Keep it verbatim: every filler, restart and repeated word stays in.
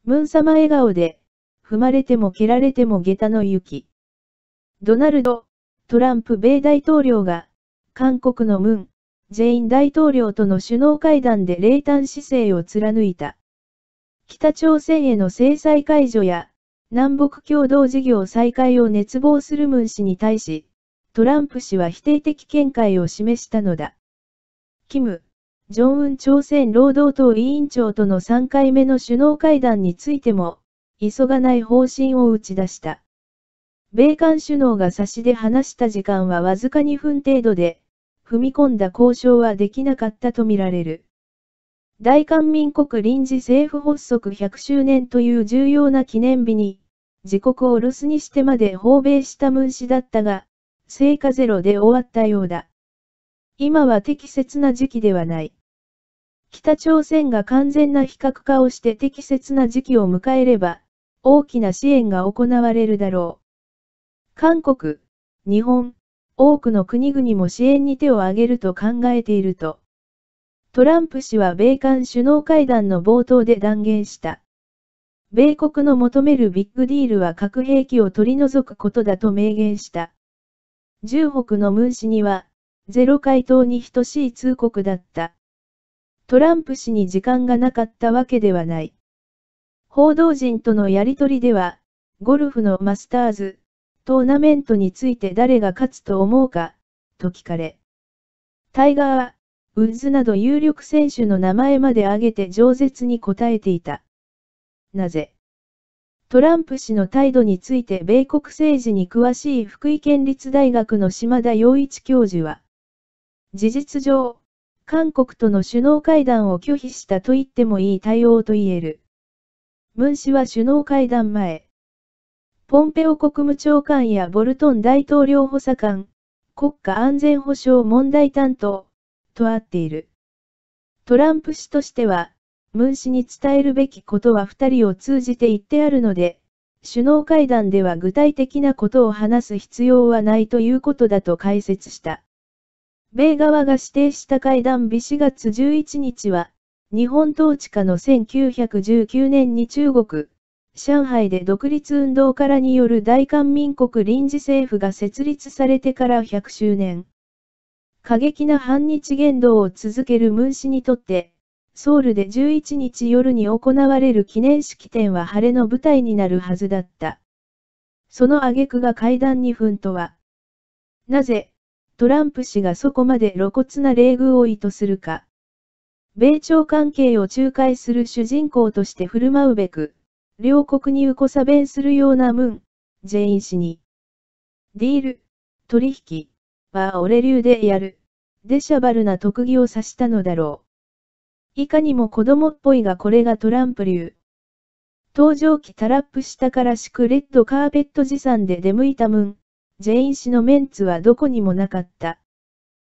ムン様笑顔で、踏まれても蹴られても下駄の雪。ドナルド・トランプ米大統領が、韓国のムン・ジェイン大統領との首脳会談で冷淡姿勢を貫いた。北朝鮮への制裁解除や、南北共同事業再開を熱望するムン氏に対し、トランプ氏は否定的見解を示したのだ。キム・ジョンウン朝鮮労働党委員長とのさんかいめの首脳会談についても、急がない方針を打ち出した。米韓首脳が差しで話した時間はわずかにふん程度で、踏み込んだ交渉はできなかったとみられる。大韓民国臨時政府発足ひゃくしゅうねんという重要な記念日に、自国を留守にしてまで訪米したムン氏だったが、成果ゼロで終わったようだ。今は適切な時期ではない。北朝鮮が完全な非核化をして適切な時期を迎えれば、大きな支援が行われるだろう。韓国、日本、多くの国々も支援に手を挙げると考えていると。トランプ氏は米韓首脳会談の冒頭で断言した。米国の求めるビッグディールは核兵器を取り除くことだと明言した。従北のムン氏には、ゼロ回答に等しい通告だった。トランプ氏に時間がなかったわけではない。報道陣とのやりとりでは、ゴルフのマスターズ、トーナメントについて誰が勝つと思うか、と聞かれ。タイガー、ウッズなど有力選手の名前まで挙げて饒舌に答えていた。なぜ？トランプ氏の態度について米国政治に詳しい福井県立大学の島田洋一教授は、事実上、韓国との首脳会談を拒否したと言ってもいい対応と言える。ムン氏は首脳会談前、ポンペオ国務長官やボルトン大統領補佐官、国家安全保障問題担当、と会っている。トランプ氏としては、ムン氏に伝えるべきことは二人を通じて言ってあるので、首脳会談では具体的なことを話す必要はないということだと解説した。米側が指定した会談日しがつじゅういちにちは、日本統治下のせんきゅうひゃくじゅうきゅうねんに中国、上海で独立運動家らによる大韓民国臨時政府が設立されてからひゃくしゅうねん。過激な反日言動を続けるムン氏にとって、ソウルでじゅういちにち夜に行われる記念式典は晴れの舞台になるはずだった。その挙句が会談にふんとは。なぜ、トランプ氏がそこまで露骨な冷遇を意図するか。米朝関係を仲介する主人公として振る舞うべく、両国にうこさ弁するようなムン・ジェイン氏に。ディール、取引、は俺流でやる、でシャバルな特技を指したのだろう。いかにも子供っぽいがこれがトランプ流。搭乗機タラップしたからしくレッドカーペット持参で出向いたムン・ジェイン氏のメンツはどこにもなかった。